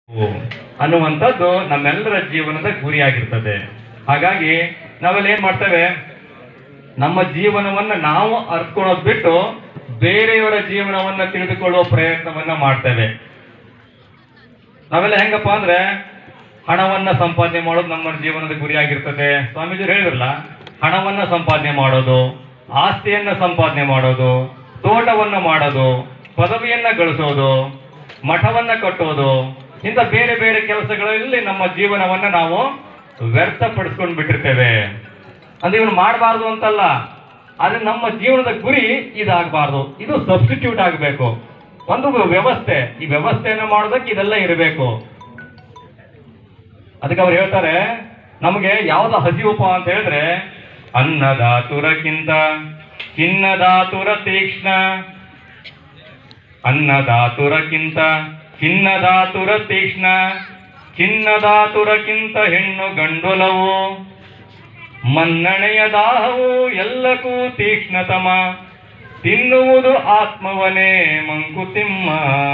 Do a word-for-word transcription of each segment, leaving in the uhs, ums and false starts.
ಅನ್ನುವಂಥದ್ದು ನಮ್ಮೆಲ್ಲರ ಜೀವನದ ಗುರಿಯಾಗಿರ್ತದೆ. ಹಾಗಾಗಿ ನಾವೆಲ್ಲ ಏನ್ ಮಾಡ್ತೇವೆ, ನಮ್ಮ ಜೀವನವನ್ನ ನಾವು ಅರ್ತ್ಕೊಳ್ಳೋದು ಬಿಟ್ಟು ಬೇರೆಯವರ ಜೀವನವನ್ನ ತಿಳಿದುಕೊಳ್ಳುವ ಪ್ರಯತ್ನವನ್ನ ಮಾಡ್ತೇವೆ. ನಾವೆಲ್ಲ ಹೆಂಗಪ್ಪ ಅಂದ್ರೆ ಹಣವನ್ನ ಸಂಪಾದನೆ ಮಾಡೋದು ನಮ್ಮ ಜೀವನದ ಗುರಿಯಾಗಿರ್ತದೆ. ಸ್ವಾಮೀಜಿ ಹೇಳಿದ್ರಲ್ಲ, ಹಣವನ್ನ ಸಂಪಾದನೆ ಮಾಡೋದು, ಆಸ್ತಿಯನ್ನ ಸಂಪಾದನೆ ಮಾಡೋದು, ತೋಟವನ್ನ ಮಾಡೋದು, ಪದವಿಯನ್ನ ಗಳಿಸೋದು, ಮಠವನ್ನ ಕಟ್ಟೋದು, ಇಂಥ ಬೇರೆ ಬೇರೆ ಕೆಲಸಗಳಲ್ಲಿ ನಮ್ಮ ಜೀವನವನ್ನ ನಾವು ವ್ಯರ್ಥಪಡಿಸ್ಕೊಂಡು ಬಿಟ್ಟಿರ್ತೇವೆ. ಅಂದ್ರೆ ಇವನು ಮಾಡಬಾರ್ದು ಅಂತಲ್ಲ, ಆದ್ರೆ ನಮ್ಮ ಜೀವನದ ಗುರಿ ಇದಾಗಬಾರ್ದು, ಇದು ಸಬ್ಸ್ಟಿಟ್ಯೂಟ್ ಆಗಬೇಕು. ಒಂದು ವ್ಯವಸ್ಥೆ, ಈ ವ್ಯವಸ್ಥೆಯನ್ನು ಮಾಡೋದಕ್ಕೆ ಇದೆಲ್ಲ ಇರಬೇಕು. ಅದಕ್ಕೆ ಅವ್ರು ಹೇಳ್ತಾರೆ, ನಮಗೆ ಯಾವ್ದು ಹಸಿವಪ್ಪ ಅಂತ ಹೇಳಿದ್ರೆ, ಅನ್ನದಾತುರಕ್ಕಿಂತ ಚಿನ್ನದಾತುರ ತೀಕ್ಷ್ಣ, ಅನ್ನದಾತುರಕ್ಕಿಂತ ಚಿನ್ನದಾತುರ ತೀಕ್ಷ್ಣ, ಚಿನ್ನದಾತುರಕ್ಕಿಂತ ಹೆಣ್ಣು ಗಂಡೊಲವು, ಮನ್ನಣೆಯ ದಾಹವು ಎಲ್ಲಕ್ಕೂ ತೀಕ್ಷ್ಣತಮ, ತಿನ್ನುವುದು ಆತ್ಮವನೇ ಮಂಕುತಿಮ್ಮ.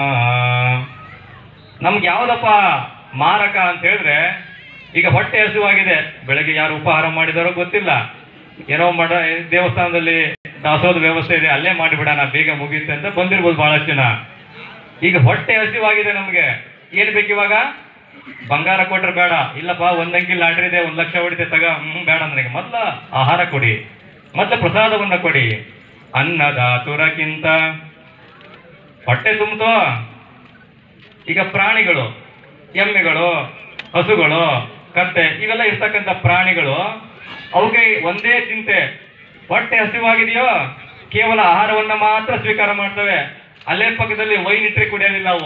ನಮ್ಗೆ ಯಾವ್ದಪ್ಪ ಮಾರಕ ಅಂತ ಹೇಳಿದ್ರೆ, ಈಗ ಹೊಟ್ಟೆ ಹಸಿವಾಗಿದೆ, ಬೆಳಗ್ಗೆ ಯಾರು ಉಪಹಾರ ಮಾಡಿದಾರೋ ಗೊತ್ತಿಲ್ಲ, ಏನೋ ಮಾಡ ದೇವಸ್ಥಾನದಲ್ಲಿ ದಾಸೋದ ವ್ಯವಸ್ಥೆ ಇದೆ, ಅಲ್ಲೇ ಮಾಡಿಬಿಡೋಣ ಬೇಗ ಮುಗಿಯುತ್ತೆ ಅಂತ ಬಂದಿರ್ಬೋದು ಬಹಳಷ್ಟು ಜನ. ಈಗ ಹೊಟ್ಟೆ ಹಸಿವಾಗಿದೆ, ನಮ್ಗೆ ಏನ್ ಬೇಕು ಇವಾಗ? ಬಂಗಾರ ಕೊಟ್ರೆ ಬೇಡ, ಇಲ್ಲಪ್ಪ ಒಂದಂಕಿ ಲಾಟ್ರಿ ಇದೆ ಒಂದ್ ಲಕ್ಷ ಹೊಡಿತೆ ತಗ, ಹ್ಮ್ ಬೇಡ ನನಗೆ, ಮೊದ್ಲ ಆಹಾರ ಕೊಡಿ, ಮತ್ತೆ ಪ್ರಸಾದವನ್ನ ಕೊಡಿ. ಅನ್ನದಾತುರಕ್ಕಿಂತ ಹೊಟ್ಟೆ ತುಂಬಿತೋ. ಈಗ ಪ್ರಾಣಿಗಳು, ಎಮ್ಮೆಗಳು, ಹಸುಗಳು, ಕತ್ತೆ, ಇವೆಲ್ಲ ಇರ್ತಕ್ಕಂಥ ಪ್ರಾಣಿಗಳು, ಅವಕ್ಕೆ ಒಂದೇ ಚಿಂತೆ, ಹೊಟ್ಟೆ ಹಸಿವಾಗಿದೆಯೋ ಕೇವಲ ಆಹಾರವನ್ನ ಮಾತ್ರ ಸ್ವೀಕಾರ ಮಾಡ್ತವೆ. ಅಲ್ಲೇ ಪಕ್ಕದಲ್ಲಿ ವೈನ್ ಇಟ್ರೆ ಕುಡಿಯೋದಿಲ್ಲ, ಅವು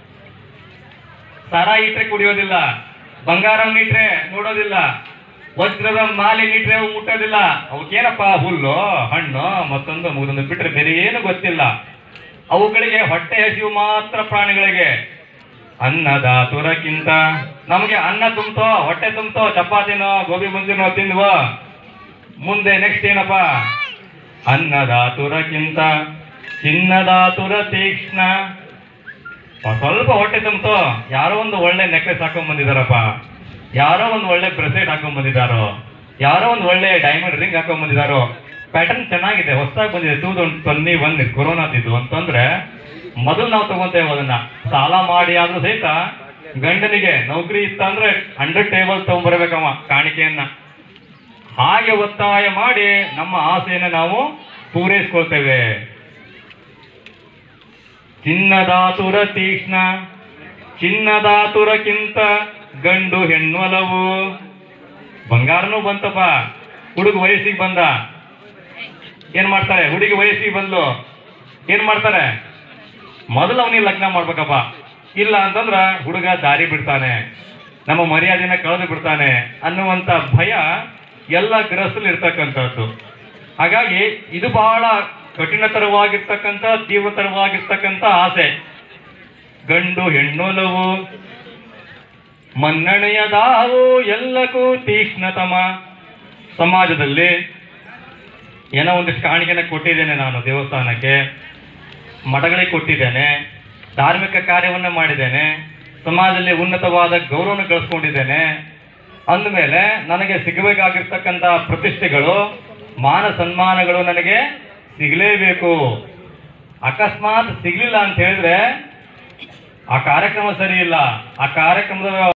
ಸಾರಾ ಇಟ್ರೆ ಕುಡಿಯೋದಿಲ್ಲ, ಬಂಗಾರವನ್ನು ಇಟ್ರೆ ನೋಡೋದಿಲ್ಲ, ವಜ್ರದ ಮಾಲೆ ಇಟ್ರೆ ಅವು ಮುಟ್ಟೋದಿಲ್ಲ. ಅವಕ್ಕೇನಪ್ಪ ಹುಲ್ಲು, ಹಣ್ಣು, ಮತ್ತೊಂದು ಮುಗಿದೊಂದು ಬಿಟ್ರೆ ಬೇರೆ ಏನು ಗೊತ್ತಿಲ್ಲ. ಅವುಗಳಿಗೆ ಹೊಟ್ಟೆ ಹಸಿವು ಮಾತ್ರ ಪ್ರಾಣಿಗಳಿಗೆ. ಅನ್ನದಾತುರಕ್ಕಿಂತ, ನಮಗೆ ಅನ್ನ ತುಂಬ್ತೋ, ಹೊಟ್ಟೆ ತುಂಬ್ತೋ, ಚಪಾತಿನೋ ಗೋಬಿ ಮಂಚೂರಿನೋ ತಿಂದ್ವೋ, ಮುಂದೆ ನೆಕ್ಸ್ಟ್ ಏನಪ್ಪ? ಅನ್ನದಾತುರಕ್ಕಿಂತ ಚಿನ್ನದಾತುರ ತೀಕ್ಷ್ಣ. ಸ್ವಲ್ಪ ಹೊಟ್ಟೆ ತುಂಬ್ತೋ, ಯಾರೋ ಒಂದು ಒಳ್ಳೆ ನೆಕ್ಲೆಸ್ ಹಾಕೊಂಡ್ ಬಂದಿದಾರಪ್ಪ, ಯಾರೋ ಒಂದು ಒಳ್ಳೆ ಬ್ರೆಸ್ಲೆಟ್ ಹಾಕೊಂಡ್ ಬಂದಿದ್ದಾರೋ, ಯಾರೋ ಒಂದು ಒಳ್ಳೆ ಡೈಮಂಡ್ ರಿಂಗ್ ಹಾಕೊಂಡ್ ಬಂದಿದ್ದಾರೋ, ಪ್ಯಾಟರ್ನ್ ಚೆನ್ನಾಗಿದೆ, ಹೊಸದಾಗಿ ಬಂದಿದೆ, ಟೂ ತೌಸಂಡ್ ಟ್ವೆಂಟಿ ಒನ್ ಕೊರೋನಾದಿದ್ದು ಅಂತಂದ್ರೆ ಮೊದಲು ನಾವು ತಗೊಂತೇವೆ ಅದನ್ನ, ಸಾಲ ಮಾಡಿ ಆದ್ರೂ ಸಹಿತ ಗಂಡನಿಗೆ ನೌಕರಿ ಇತ್ತಂದ್ರೆ ಹಂಡ್ರೆಡ್ ಟೇಬಲ್ ತಗೊಂಡ್ಬರ್ಬೇಕಮ್ಮ ಕಾಣಿಕೆಯನ್ನ. ಹಾಗೆ ಒತ್ತಾಯ ಮಾಡಿ ನಮ್ಮ ಆಸೆಯನ್ನು ನಾವು ಪೂರೈಸ್ಕೊಳ್ತೇವೆ. ಚಿನ್ನದಾತುರ ತೀಕ್ಷ್ಣ, ಚಿನ್ನದಾತುರಕ್ಕಿಂತ ಗಂಡು ಹೆಣ್ಣು ಹಲವು. ಬಂಗಾರನೂ ಬಂತಪ್ಪ, ಹುಡುಗ ವಯಸ್ಸಿಗೆ ಬಂದ, ಏನ್ ಮಾಡ್ತಾರೆ? ಹುಡುಗಿ ವಯಸ್ಸಿಗೆ ಬಂದ್ಲು, ಏನ್ ಮಾಡ್ತಾರೆ? ಮೊದಲು ಅವನಿಗೆ ಲಗ್ನ ಮಾಡ್ಬೇಕಪ್ಪ, ಇಲ್ಲ ಅಂತಂದ್ರ ಹುಡುಗ ದಾರಿ ಬಿಡ್ತಾನೆ, ನಮ್ಮ ಮರ್ಯಾದೆನ ಕಳೆದು ಬಿಡ್ತಾನೆ ಅನ್ನುವಂತ ಭಯ ಎಲ್ಲ ಗೃಹಸ್ಥಲ್ಲಿ ಇರ್ತಕ್ಕಂಥದ್ದು. ಹಾಗಾಗಿ ಇದು ಬಹಳ ಕಠಿಣತರವಾಗಿರ್ತಕ್ಕಂಥ, ತೀವ್ರತರವಾಗಿರ್ತಕ್ಕಂಥ ಆಸೆ. ಗಂಡು ಹೆಣ್ಣೊಲವು, ಮನ್ನಣೆಯ ದಾಹವು ಎಲ್ಲಕ್ಕೂ ತೀಕ್ಷ್ಣತಮ. ಸಮಾಜದಲ್ಲಿ ಏನೋ ಒಂದಿಷ್ಟು ಕಾಣಿಕೆನ ಕೊಟ್ಟಿದ್ದೇನೆ ನಾನು, ದೇವಸ್ಥಾನಕ್ಕೆ, ಮಠಗಳಿಗೆ ಕೊಟ್ಟಿದ್ದೇನೆ, ಧಾರ್ಮಿಕ ಕಾರ್ಯವನ್ನ ಮಾಡಿದ್ದೇನೆ, ಸಮಾಜದಲ್ಲಿ ಉನ್ನತವಾದ ಗೌರವವನ್ನು ಗಳಿಸ್ಕೊಂಡಿದ್ದೇನೆ ಅಂದಮೇಲೆ ನನಗೆ ಸಿಗಬೇಕಾಗಿರ್ತಕ್ಕಂಥ ಪ್ರತಿಷ್ಠೆಗಳು, ಮಾನ ಸನ್ಮಾನಗಳು ನನಗೆ ಸಿಗಲೇಬೇಕು. ಅಕಸ್ಮಾತ್ ಸಿಗ್ಲಿಲ್ಲ ಅಂತ ಹೇಳಿದ್ರೆ ಆ ಕಾರ್ಯಕ್ರಮ ಸರಿ ಇಲ್ಲ, ಆ ಕಾರ್ಯಕ್ರಮದ